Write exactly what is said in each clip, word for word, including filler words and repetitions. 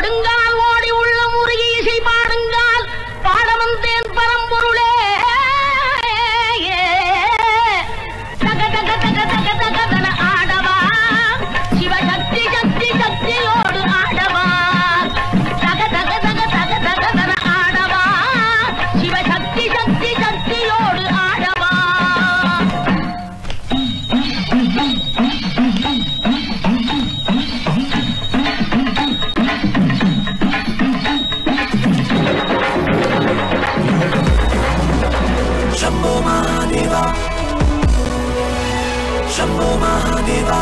ஓடுங்கால் ஓடி உள்ள முருகி இசை பாடுங்கால் பாடவன் தேன் பரம்பொருளே தக தக தக தக தக தன ஆடவா சிவசக்தி சக்தி சக்தியோடு ஆடவா தக தக தக தக தக தன ஆடவா சிவசக்தி சக்தி சக்தியோடு ஆடவா. Shambho Mahadeva, Shambho Mahadeva.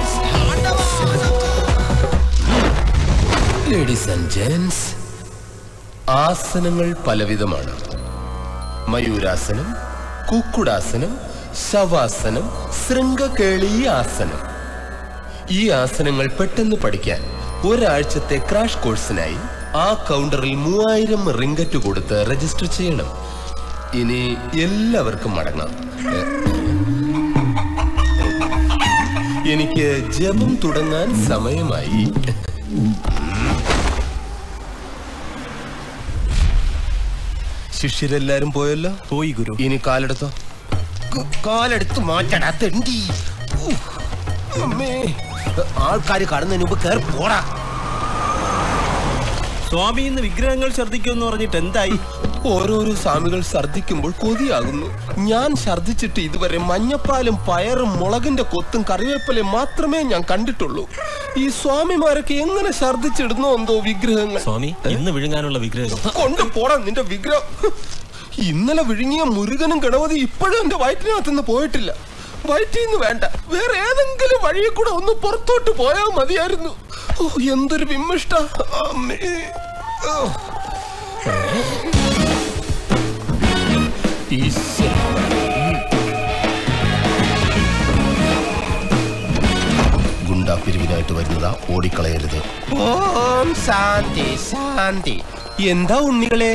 Ladies and gents, ആസനങ്ങൾ പലവിധമാണ്. മയൂരാസനം, കുക്കുടാസനം, ശവാസനം, ശൃംഗകേളി ആസനം. ഈ ആസനങ്ങൾ പെട്ടെന്ന് പഠിക്കാൻ ഒരാഴ്ചത്തെ ക്രാഷ് കോഴ്സിനായി ആ കൗണ്ടറിൽ മൂവായിരം റിംഗറ്റ് കൊടുത്ത് രജിസ്റ്റർ ചെയ്യണം. ഇനി എല്ലാവർക്കും മടങ്ങാം. എനിക്ക് ജപം തുടങ്ങാൻ സമയമായി. ശിഷ്യരെല്ലാരും പോയല്ലോ? പോയി ഗുരു. ഇനി കാലെടുത്തോ. കാലെടുത്ത് മാറ്റടാ തെണ്ടി. ആൾക്കാര് കടന്നതിന് മുമ്പ് കേറി പോടാ. സ്വാമി ഇന്ന് വിഗ്രഹങ്ങൾ ഛർദ്ദിക്കുമെന്ന് പറഞ്ഞിട്ട് എന്തായി? ഓരോരോ സ്വാമികൾ ഛർദ്ദിക്കുമ്പോൾ കൊതിയാകുന്നു. ഞാൻ ഛർദ്ദിച്ചിട്ട് ഇതുവരെ മഞ്ഞപ്പാലും പയറും മുളകിന്റെ കൊത്തും കറിവേപ്പിലയും മാത്രമേ ഞാൻ കണ്ടിട്ടുള്ളൂ. ഈ സ്വാമിമാരൊക്കെ എങ്ങനെ ഛർദ്ദിച്ചിടുന്നോ എന്തോ വിഗ്രഹങ്ങൾ. സ്വാമി ഇന്ന് വിഴുങ്ങാനുള്ള വിഗ്രഹം കൊണ്ട് പോടാ നിന്റെ വിഗ്രഹം. ഇന്നലെ വിഴുങ്ങിയ മുരുകനും ഗണപതി ഇപ്പോഴും എന്റെ വയറ്റിനകത്തുനിന്ന് പോയിട്ടില്ല. വയറ്റിന്ന് വേണ്ട, വേറെ ഏതെങ്കിലും വഴിയെ കൂടെ ഒന്ന് പുറത്തോട്ട് പോയാൽ മതിയായിരുന്നു. ഓ എന്തൊരു വിമ്മിഷ്ട. ഗുണ്ടാ പിരിവിനായിട്ട് വരുന്നതാ, ഓടിക്കളയരുത്. ഓം ശാന്തി ശാന്തി. എന്താ ഉണ്ണികളെ?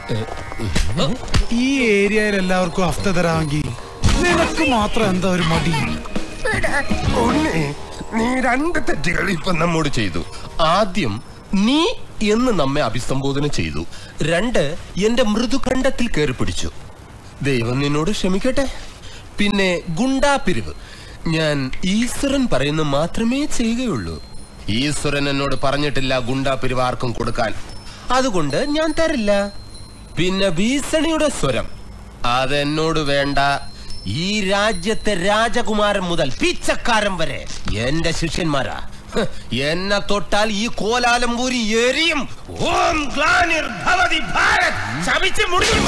ഈ ഏരിയയിൽ എല്ലാവർക്കും ഹഫ്ത തരാമെങ്കിൽ നിനക്ക് മാത്രം എന്താ ഒരു മടി? ഉണ്ണി, നീ രണ്ട് തെറ്റുകൾ ഇപ്പൊ നമ്മോട് ചെയ്തു. ആദ്യം നീ എന്ന് നമ്മെ അഭിസംബോധന ചെയ്തു. രണ്ട്, എന്റെ മൃദുഖണ്ഡത്തിൽ കയറി പിടിച്ചു. ദൈവം നിന്നോട് ക്ഷമിക്കട്ടെ. പിന്നെ ഗുണ്ടാ പിരിവ് ഞാൻ ഈശ്വരൻ പറയുന്ന മാത്രമേ ചെയ്യുകയുള്ളൂ. ഈശ്വരൻ എന്നോട് പറഞ്ഞിട്ടില്ല ഗുണ്ടാ പിരിവ് ആർക്കും കൊടുക്കാൻ. അതുകൊണ്ട് ഞാൻ തരില്ല. പിന്നെ ഭീഷണിയുടെ സ്വരം അതെന്നോട് വേണ്ട. ഈ രാജ്യത്തെ രാജകുമാരൻ മുതൽ പിച്ചക്കാരൻ വരെ എന്റെ ശിഷ്യന്മാരാ. എന്നെ തൊട്ടാൽ ഈ കോലാലംപൂരി എരിയും. ഓം ഗ്ലാനിർ ഭവതി ഭാരത്. ശപിച്ച് മുടിയും.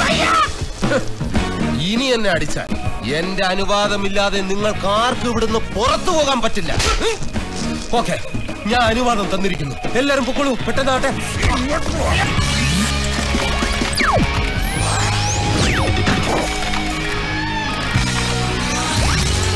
ഇനി എന്നെ അടിച്ചാൽ എന്റെ അനുവാദമില്ലാതെ നിങ്ങൾക്ക് ആർക്കും ഇവിടുന്ന് പുറത്തു പോകാൻ പറ്റില്ല. ഓക്കെ, ഞാൻ അനുവാദം തന്നിരിക്കുന്നു. എല്ലാരും പൊക്കോളൂ, പെട്ടെന്നാട്ടെ.